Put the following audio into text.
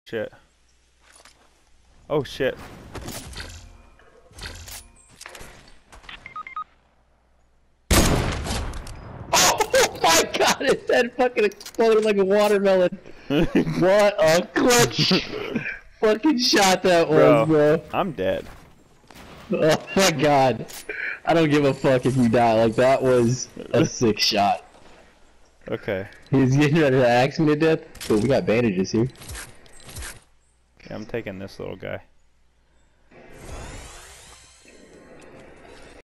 Shit. Oh shit. Oh my god, his head fucking exploded like a watermelon. What a clutch fucking shot that was, bro. I'm dead. Oh my god. I don't give a fuck if you die. Like, that was a sick shot. Okay. He's getting ready to axe me to death. But we got bandages here. Yeah, I'm taking this little guy.